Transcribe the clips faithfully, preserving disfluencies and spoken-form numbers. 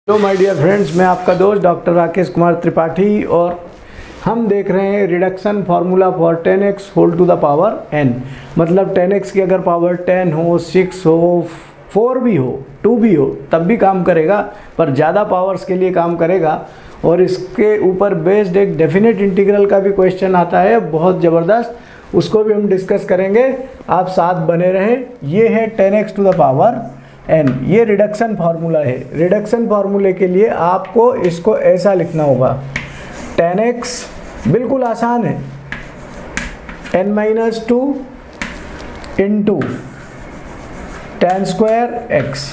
Hello my dear friends, मैं आपका दोस्त डॉक्टर राकेश कुमार त्रिपाठी और हम देख रहे हैं reduction formula for tan x whole to the power n. मतलब टेन एक्स की अगर पावर टेन हो, सिक्स हो, फोर भी हो, टू भी हो, तब भी काम करेगा, पर ज़्यादा पावर्स के लिए काम करेगा। और इसके ऊपर बेस्ड एक डेफिनेट इंटीग्रल का भी क्वेश्चन आता है, बहुत ज़बरदस्त, उसको भी हम डिस्कस करेंगे। आप साथ बने रहें। ये है tan x to the power n, ये रिडक्शन फार्मूला है। रिडक्शन फार्मूले के लिए आपको इसको ऐसा लिखना होगा, टेन एक्स बिल्कुल आसान है, n minus two into tan square x.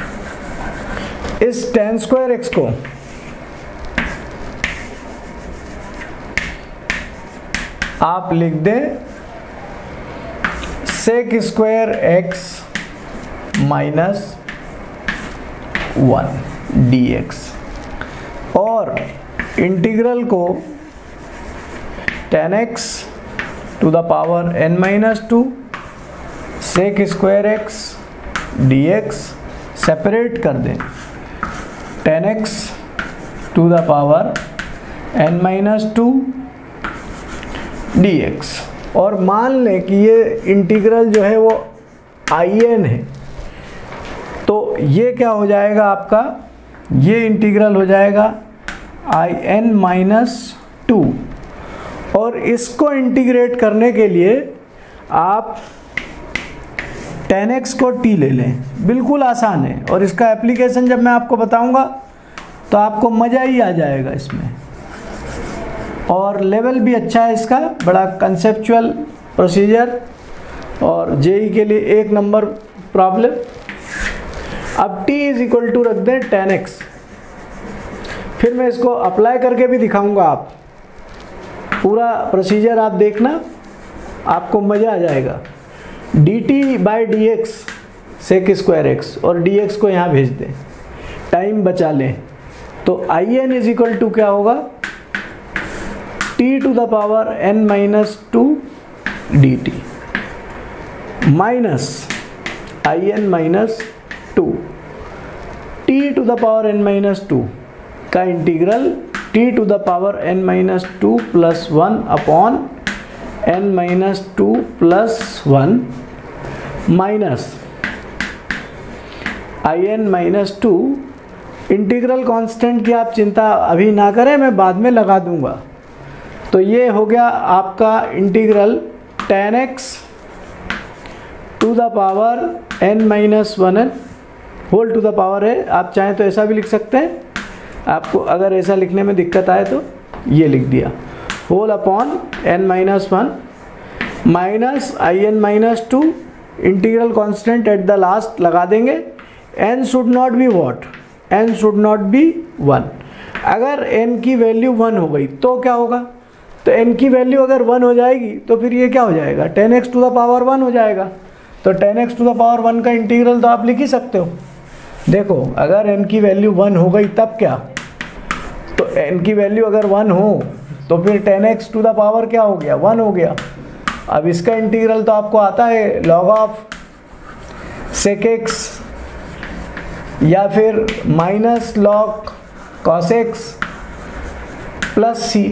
इस टेन स्क्वायर एक्स को आप लिख दें sec square x minus one d x, और इंटीग्रल को tan x to the power n minus two sec square x d x separate कर दें, tan x to the power n minus two d x. और मान लें कि ये integral जो है वो आई एन है, तो ये क्या हो जाएगा आपका, ये इंटीग्रल हो जाएगा आई एन माइनस टू। और इसको इंटीग्रेट करने के लिए आप टेन एक्स को टी ले लें, बिल्कुल आसान है। और इसका एप्लीकेशन जब मैं आपको बताऊंगा तो आपको मज़ा ही आ जाएगा इसमें, और लेवल भी अच्छा है इसका, बड़ा कंसेप्चुअल प्रोसीजर, और जेई के लिए एक नंबर प्रॉब्लम। अब t इज इक्वल टू रख दें टेन एक्स, फिर मैं इसको अप्लाई करके भी दिखाऊंगा। आप पूरा प्रोसीजर आप देखना, आपको मज़ा आ जाएगा। D t by d x sec square x, और डी एक्स को यहाँ भेज दें, टाइम बचा लें। तो I n is equal to क्या होगा, t to the power n minus two d t minus I n minus two, t to the power n minus two का integral t to the power n minus two plus one upon n minus two plus one minus I n minus two. Integral constant की आप चिंता अभी ना करें, मैं बाद में लगा दूंगा। तो ये हो गया आपका integral tan x to the power n minus one n whole to the power है। आप चाहें तो ऐसा भी लिख सकते हैं, आपको अगर ऐसा लिखने में दिक्कत आए तो ये लिख दिया, whole upon n minus one minus I n minus two, integral constant at the last लगा देंगे। N should not be what, n should not be one. अगर एन की वैल्यू वन हो गई तो क्या होगा, तो एन की वैल्यू अगर वन हो जाएगी तो फिर ये क्या हो जाएगा, tan x to the power one हो जाएगा। तो tan x to the power one का इंटीग्रल तो आप लिख ही सकते हो। देखो, अगर n की वैल्यू वन हो गई तब क्या, तो n की वैल्यू अगर वन हो तो फिर tan x to the power क्या हो गया, वन हो गया। अब इसका इंटीग्रल तो आपको आता है लॉग ऑफ सेक एक्स या फिर minus log cos x plus C.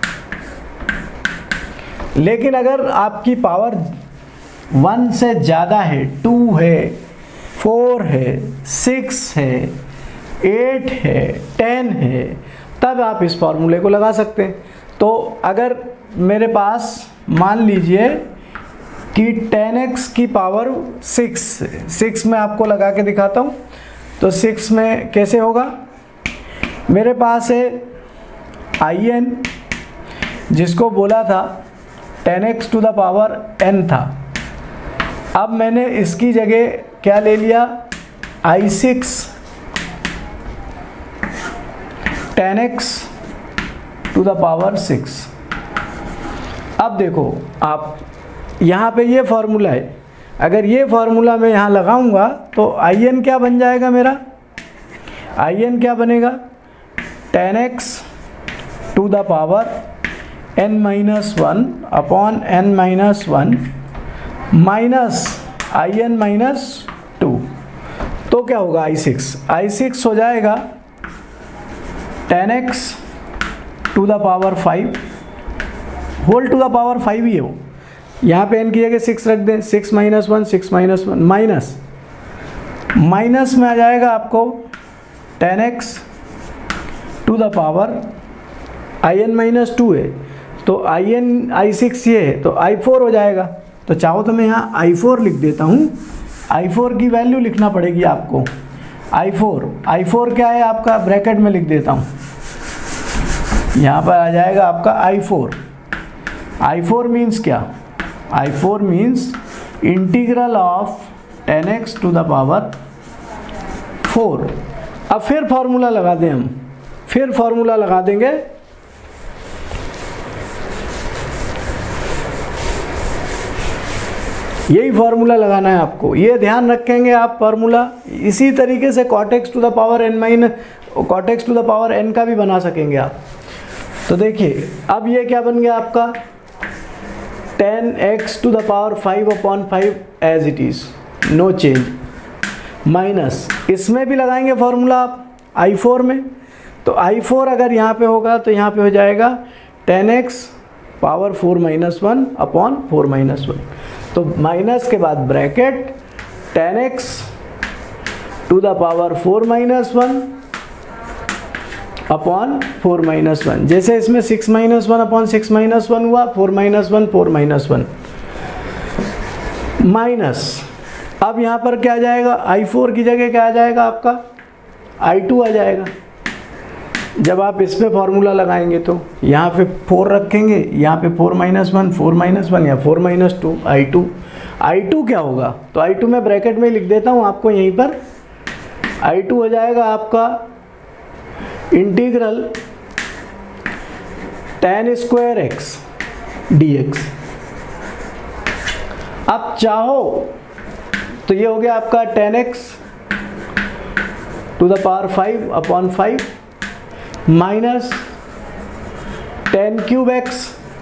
लेकिन अगर आपकी पावर वन से ज़्यादा है, टू है, फोर है, सिक्स है, एट है, टेन है, तब आप इस फॉर्मूले को लगा सकते हैं। तो अगर मेरे पास मान लीजिए कि टेन एक्स की पावर सिक्स, सिक्स में आपको लगा के दिखाता हूँ। तो सिक्स में कैसे होगा, मेरे पास है आई एन, जिसको बोला था tan x to the power n था। अब मैंने इसकी जगह क्या ले लिया, I six tan x to the power six. अब देखो आप, यहाँ पे ये फार्मूला है, अगर ये फार्मूला मैं यहाँ लगाऊंगा तो आई एन क्या बन जाएगा मेरा, आई एन क्या बनेगा, tan x to the power n minus one upon n minus one minus I n minus two. तो क्या होगा आई सिक्स, आई सिक्स हो जाएगा tan x to the power five, whole to the power five ही है वो, यहाँ पे एन की जगह सिक्स रख दें, six minus one, six minus one, minus minus में आ जाएगा आपको tan x to the power I n minus two है, तो आई एन आई सिक्स ये है, तो आई फोर हो जाएगा। तो चाहो तो मैं यहाँ आई फोर लिख देता हूँ, आई फोर की वैल्यू लिखना पड़ेगी आपको, आई फोर, आई फोर क्या है आपका, ब्रैकेट में लिख देता हूँ, यहाँ पर आ जाएगा आपका I four. I four means क्या, I four means integral of tan x to the power four. अब फिर फॉर्मूला लगा दें हम, फिर फॉर्मूला लगा देंगे, यही फार्मूला लगाना है आपको, ये ध्यान रखेंगे आप फार्मूला। इसी तरीके से cot x to the power n mine cot x to the power n का भी बना सकेंगे आप। तो देखिए अब ये क्या बन गया आपका, tan x to the power five upon five as it is, no change, minus इसमें भी लगाएंगे फार्मूला आप आई फोर में। तो आई फोर अगर यहाँ पे होगा तो यहाँ पे हो जाएगा tan x power four minus one upon four minus one, तो माइनस के बाद bracket tan x to the power four minus one upon four minus one, जैसे इसमें six minus one upon six minus one हुआ, four minus one four minus one, minus अब यहाँ पर क्या आ जाएगा, आई फोर की जगह क्या आ जाएगा आपका, आई टू आ जाएगा। जब आप इसमें फॉर्मूला लगाएंगे तो यहाँ पे फोर रखेंगे, यहाँ पे four minus one, four minus one या four minus two, I two, I two क्या होगा, तो आई टू मैं ब्रैकेट में लिख देता हूँ आपको यहीं पर, आई टू हो जाएगा आपका integral tan square x d x. अब चाहो तो ये हो गया आपका tan x to the power five upon five minus tan cube x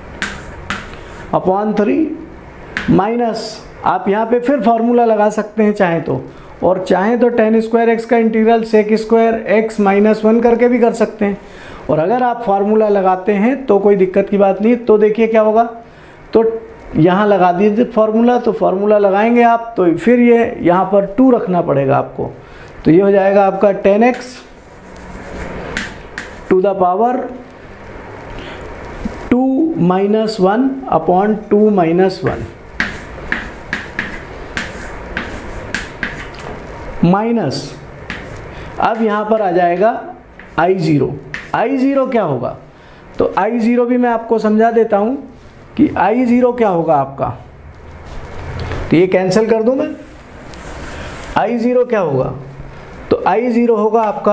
upon three, minus आप यहाँ पे फिर फॉर्मूला लगा सकते हैं चाहें तो, और चाहें तो टेन स्क्वायर एक्स का integral sec square x minus one करके भी कर सकते हैं। और अगर आप फार्मूला लगाते हैं तो कोई दिक्कत की बात नहीं। तो देखिए क्या होगा, तो यहाँ लगा दीजिए फार्मूला, तो फार्मूला लगाएंगे आप तो फिर ये यहाँ पर टू रखना पड़ेगा आपको, तो ये हो जाएगा आपका tan x to the power two minus one upon two minus one, minus अब यहाँ पर आ जाएगा आई ज़ीरो। आई ज़ीरो क्या होगा, तो आई ज़ीरो भी मैं आपको समझा देता हूँ कि आई ज़ीरो क्या होगा आपका, तो ये कैंसिल कर दूँ मैं, आई ज़ीरो क्या होगा, तो आई ज़ीरो होगा आपका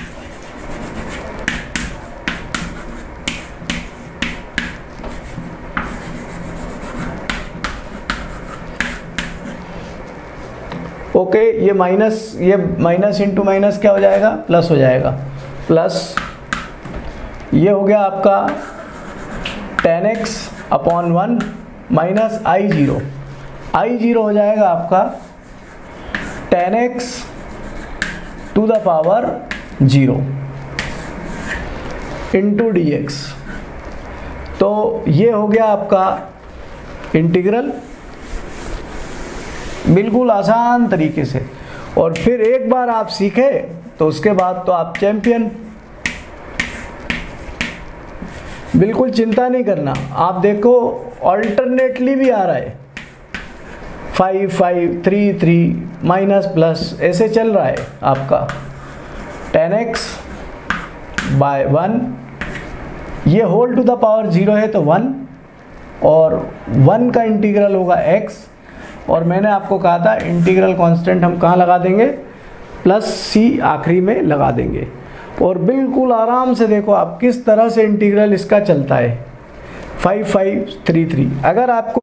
ओके okay, ये माइनस ये माइनस इंटू माइनस क्या हो जाएगा, प्लस हो जाएगा, प्लस ये हो गया आपका tan x upon one minus I zero, I zero हो जाएगा आपका tan x to the power zero into d x. तो ये हो गया आपका इंटीग्रल, बिल्कुल आसान तरीके से। और फिर एक बार आप सीखे तो उसके बाद तो आप चैंपियन, बिल्कुल चिंता नहीं करना। आप देखो ऑल्टरनेटली भी आ रहा है, five five three three minus plus ऐसे चल रहा है आपका टेन एक्स बाय वन, ये whole to the power zero है तो वन, और वन का इंटीग्रल होगा x, और मैंने आपको कहा था इंटीग्रल कांस्टेंट हम कहाँ लगा देंगे, प्लस सी आखिरी में लगा देंगे। और बिल्कुल आराम से देखो आप किस तरह से इंटीग्रल इसका चलता है, फाइव फाइव थ्री थ्री। अगर आपको